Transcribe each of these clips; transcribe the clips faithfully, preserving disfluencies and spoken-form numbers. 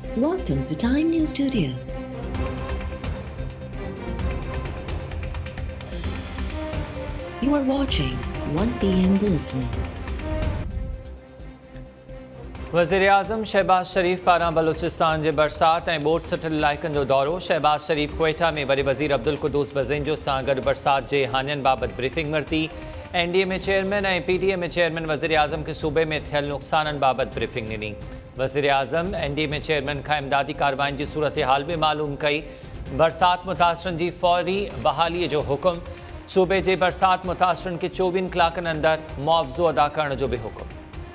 Welcome to Time News Studios. You are watching one P M Bulletin. वज़ीर-ए-आज़म शहबाज शरीफ पारां बलूचिस्तान जे बरसात ऐं ॿोॾि सटल इलाइक़नि जो दौरो। शहबाज शरीफ क्वेटा में वरी वज़ीर अब्दुल कुद्दूस बज़ेंजो सां गॾु बरसात जे हानियुनि बाबति ब्रीफिंग वरिती। एन डी ए में चेयरमैन ऐं पी टी ए में चेयरमैन वज़ीर-ए-आज़म खे सूबे में थियल नुक़साननि बाबति ब्रीफिंग ॾिनी। वज़ीर-ए-आज़म एन डी ए में चेयरमैन खां इमदादी कार्रवाइनि जी सूरत हाल बि मालूम कई। बरसात मुतासिरनि जी फौरी बहालीअ जो हुकुम। सूबे जे बरसात मुतासिरनि खे चोवीह कलाकनि अंदरि मुआवज़ो अदा करण जो बि हुकुम।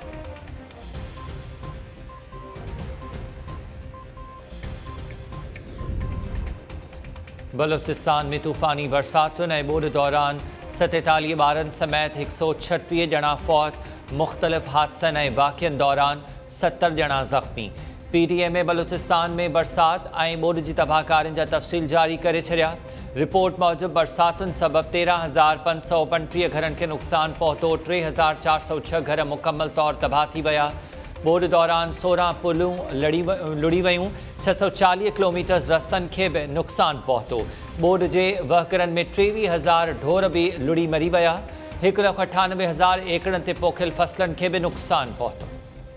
बलूचिस्तान में तूफ़ानी बरसातुनि ऐं ॿोॾि दौरान सतेतालीह ॿारनि समेत हिकु सौ छटीह ॼणा फौत। मुख़्तलिफ़ हादसनि ऐं वाक़िअनि दौरान सतरि ॼणा ज़ख़्मी। पी टी ए में बलूचिस्तान में बरसात ऐं ॿोॾि जी तबाहकारियुनि जा तफ़सील जारी करे छॾिया। रिपोर्ट मूजिबि बरसातुनि सबबि तेरहं हज़ार पंज सौ पंटीह घरनि खे नुक़सानु पहुतो। टे हज़ार चारि सौ छह घर मुकमल तौरु तबाह थी विया। ॿोॾि दौरान सोरहं पुलूं लड़ी लुड़ी वयूं। छह सौ चालीह किलोमीटर्स रस्तनि खे बि नुक़सानु पहुतो। ॿोॾि जे वहकरनि में टेवीह हज़ार ढोर बि लुड़ी मरी विया। हिकु लख अठानवे हज़ार एकड़नि ते पोखियल फसलनि खे बि नुक़सानु पहुतो।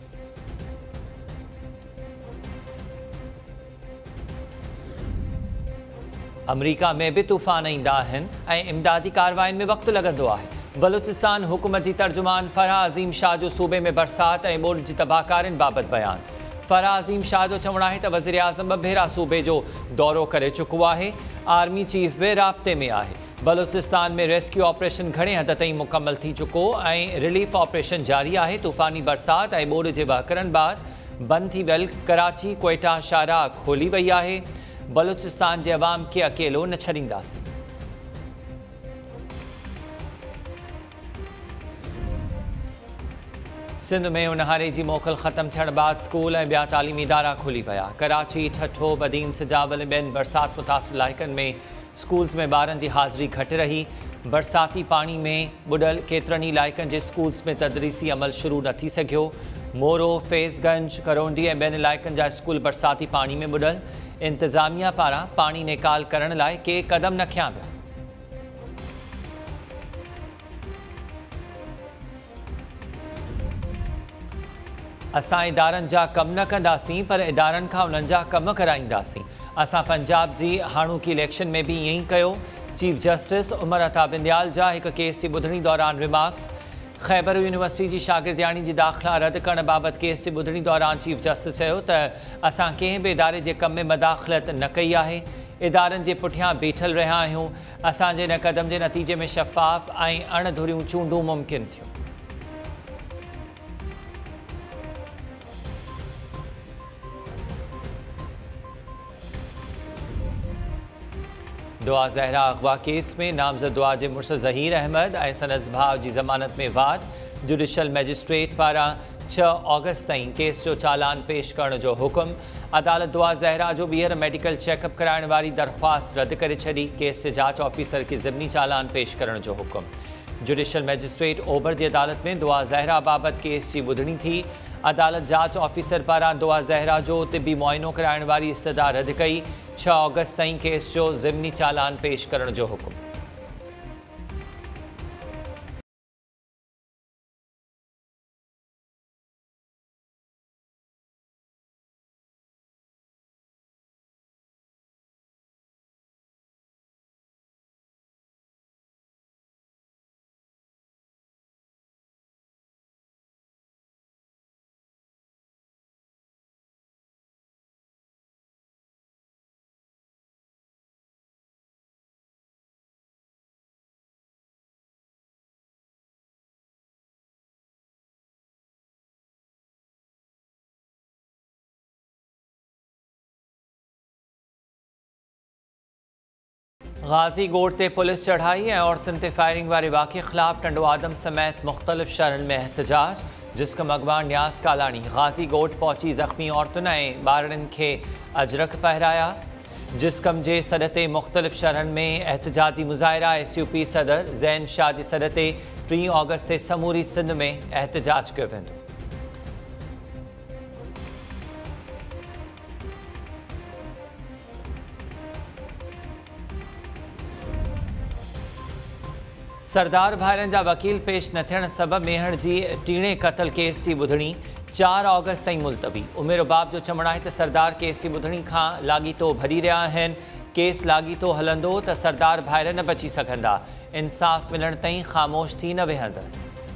अमरीका में बि तूफ़ान ईंदा आहिनि ऐं इमदादी कार्रवाइनि में वक़्तु लॻंदो आहे। बलूचिस्तान हुकूमत जी तर्जुमान फराह अज़ीम शाह जो सूबे में बरसात ऐं ॿोॾि जी तबाहकारियुनि बाबति बयान। फराह अज़ीम शाह जो चवणु आहे त वज़ीर-ए-आज़म ॿ भेरा सूबे जो दौरो करे चुको आहे। आर्मी चीफ बि राब्ते में आहे। बलूचिस्तान में रेस्क्यू ऑपरेशन घणे हद ताईं मुकमल थी चुको ऐं रिलीफ ऑपरेशन जारी आहे। तूफ़ानी बरसात ऐं ॿोॾि जे वहकरनि बाद बंदि थी वियल कराची क्वेटा शाहराह खोली वई आहे। बलूचिस्तान जे अवाम खे अकेलो न छॾींदासीं। सिंध में उन्हारे जी मोकल ख़त्म थियण बाद स्कूल ऐं ॿिया तालीमी इदारा खुली विया। कराची, ठठो, बदीन, सिजावल ॿियनि बरसात मुतासिर इलाइक़नि में स्कूल्स में ॿारनि जी हाज़िरी घटि रही। बरसाती पाणी में ॿुॾल केतिरनि ई इलाइक़नि जे स्कूल्स में तदरीसी अमल शुरू न थी सघियो। मोरो, फैज़गंज, करोंडी ऐं ॿियनि इलाइक़नि जा स्कूल बरसाती पाणी में ॿुॾल। इंतिज़ामिया पारां पाणी निकाल करण लाइ के क़दम न खयां विया। असां इदारनि जा कम न कंदासीं पर इदारनि खां उन्हनि जा कम कराईंदासीं। असां पंजाब जी हाणोकी इलेक्शन में बि ईअं ई कयो। चीफ जस्टिस उमर अता बिंदयाल जा हिकु केस जी ॿुधणी दौरान रिमार्क्स। ख़ैबर यूनिवर्सिटी जी शागिर्दियाणी जी दाख़िला रद्द करण बाबति केस जी ॿुधणी दौरान चीफ जस्टिस चयो त असां कंहिं बि इदारे जे कम में मदाख़लत न कई आहे। इदारनि जे पुठियां बीठल रहिया आहियूं। असांजे इन क़दम जे नतीजे में शफ़ाफ़ ऐं अणधुरियूं चूंडूं मुमकिन थियूं। दुआ ज़हरा अगवा केस में नामज़द दुआ जे मुड़ुस ज़हीर अहमद ऐं संदसि भाउ जी ज़मानत में वाद। जुडिशल मैजिस्ट्रेट पारां छह ऑगस्ट ताईं केस जो चालान पेश करण जो हुकुम। अदालत दुआ ज़हरा जो ॿीहर मेडिकल चेकअप कराइण वारी दरख़्वास्त रद्द करे छॾी। केस जे जांच ऑफिसर खे ज़िमनी चालान पेश करण जो हुकुम। जुडिशल मैजिस्ट्रेट ओभर जी अदालत में दुआ ज़हरा बाबति केस जी ॿुधणी थी। अदालत जांच ऑफिसर पारां दुआ ज़हरा जो तिबी मुआइनो कराइण वारी इस्तदा रद्द कई। छह ऑगस्ट ताईं केस जो ज़िमनी चालान पेश करण जो हुकुम। गाज़ी गोड़ ते पुलिस चढ़ाई ऐं औरतुनि ते फायरिंग वारे वाक़े ख़िलाफ़ टंडो आदम समेत मुख़्तलिफ़ शहरनि में एहतजाज। जिस्कम अॻवान न्यास कालाणी गाज़ी गोड़ पहुची ज़ख़्मी औरतुनि ऐं ॿारनि खे अजरक पहिराया। जिस्कम जे सॾ ते मुख़्तलिफ़ शहरनि में एहतजाजी मुज़ाहिरा। एस यू पी सदर ज़ैन शाह जे सॾ ते टीह ऑगस्ट ते समूरी सिंध में एहतजाज कयो वेंदो। सरदार भाइरनि जा वकील पेश न थियण सबबि मेहर जी टीणे क़त्ल केस जी ॿुधणी चार ऑगस्ट ताईं मुलतवी। उमेर बाब जो चवणु आहे त सरदार केस जी ॿुधणी खां लाॻीतो भरी रहिया आहिनि। केस लाॻीतो हलंदो त सरदार भाइर न बची सघंदा। इंसाफ़ मिलण ताईं ख़ामोश थी न वेहंदसि।